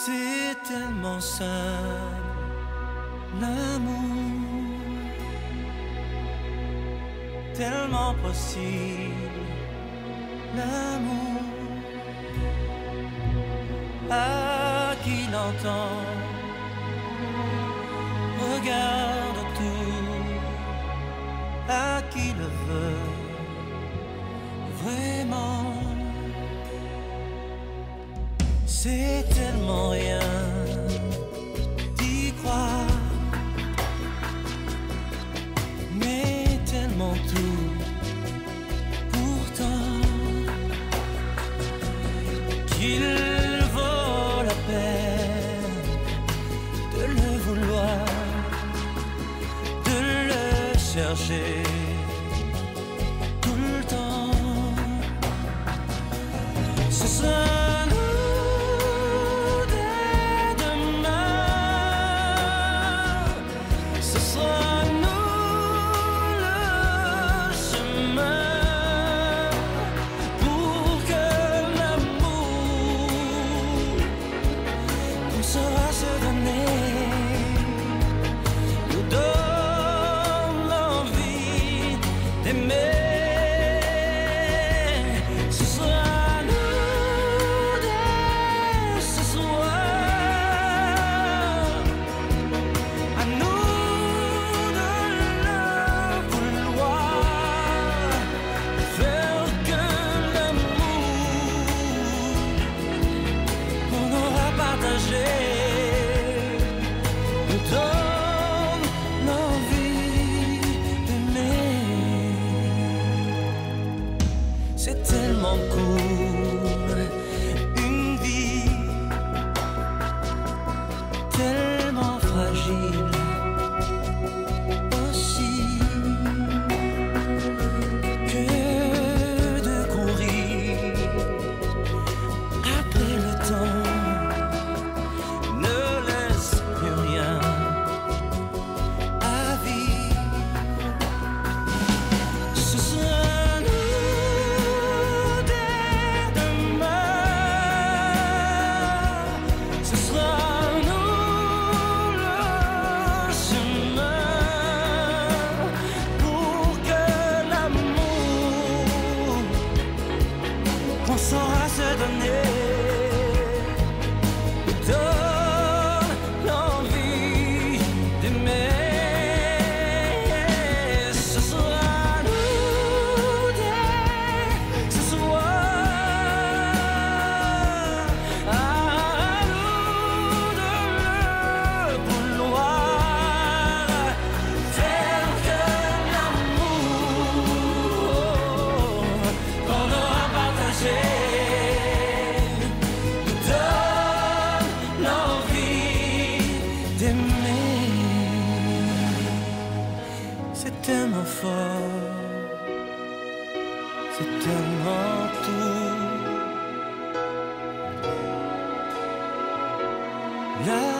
C'est tellement simple, l'amour, tellement possible, l'amour. À qui l'entend, regarde tout, à qui le veut vraiment. C'est tellement rien d'y croire, mais tellement tout pourtant qu'il vaut la peine de le vouloir, de le chercher tout le temps. Ce sera c'est tellement court, une vie tellement fragile aussi, que de courir après le temps ne laisse plus rien à vivre. Ce sera on saura se donner, donne l'envie d'aimer. Ce sera nous dès ce soir, à nous de le vouloir, faire que l'amour qu'on aura partagé d'aimer. C'est tellement fort, c'est tellement tout.